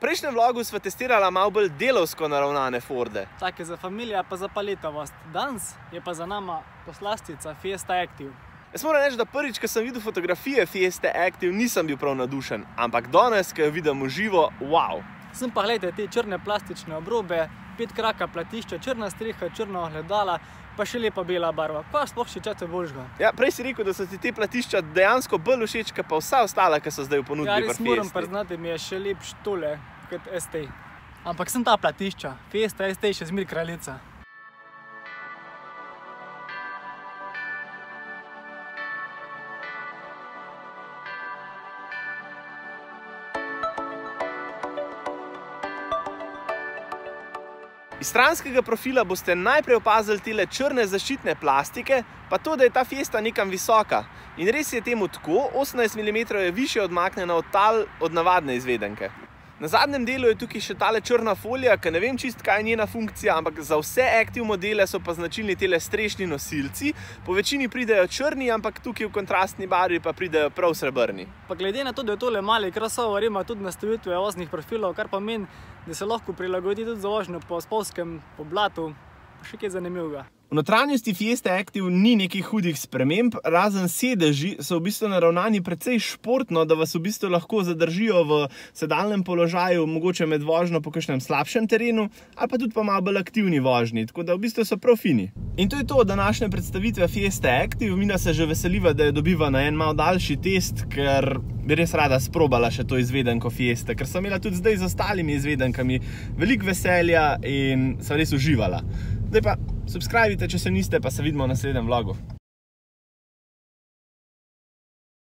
prejšnjem vlogu sva testirala malo bolj delovsko naravnane Forde. Tak je za familijo, pa za paletavost. Danes je pa za nama poslastica Fiesta Active. Jaz moram reči, da prvič, ko sem videl fotografije Fieste Active, nisem bil prav nadušen, ampak danes, ko jo vidim v živo, wow! Sem pa gledajte te črne plastične obrobe, 5 kraka platišča, črna streha, črna ogledala, pa še lepa bela barva. Kaj sploh še čete božga? Ja, prej si rekel, da so ti te platišča dejansko bolj všeč, pa vsa ostala, ki so zdaj v ponudbi pri Fiesti. Ja, res moram priznati, mi je še lepš tole kot ST. Ampak sem ta platišča, Fiesta ST še zmer kraljica. Iz stranskega profila boste najprej opazili tele črne zaščitne plastike, pa to, da je ta Fiesta nekam visoka. In res je temu tako, 18 mm je više odmaknjena od tal od navadne izvedenke. Na zadnjem delu je tukaj še tale črna folija, ki ne vem čist, kaj je njena funkcija, ampak za vse Active modele so pa značilni tele strešni nosilci. Po večini pridejo črni, ampak tukaj v kontrastni barvi pa pridejo prav srebrni. Pa glede na to, da je tole mali crossover, ima tudi nastavitve voznih profilov, kar pa meni, da se lahko prilagodi tudi za vožnjo po spolzkem, po blatu, še kaj zanimivega. V notranjosti Fieste Active ni nekih hudih sprememb, razen sedeži so v bistvu naravnani precej športno, da vas v bistvu lahko zadržijo v sedalnem položaju, mogoče med vožnjo po kakšnem slabšem terenu, ali pa tudi pa malo bolj aktivni vožnji, tako da v bistvu so prav fini. In to je to od današnje predstavitve Fieste Active. Mina se že veseliva, da je dobiva na en malo daljši test, ker bi res rada sprobala še to izvedenko Fieste, ker sem imela tudi zdaj z ostalimi izvedenkami veliko veselja in sem res uživala. Zdaj pa subscribite, če se niste, pa se vidimo v naslednjem vlogu.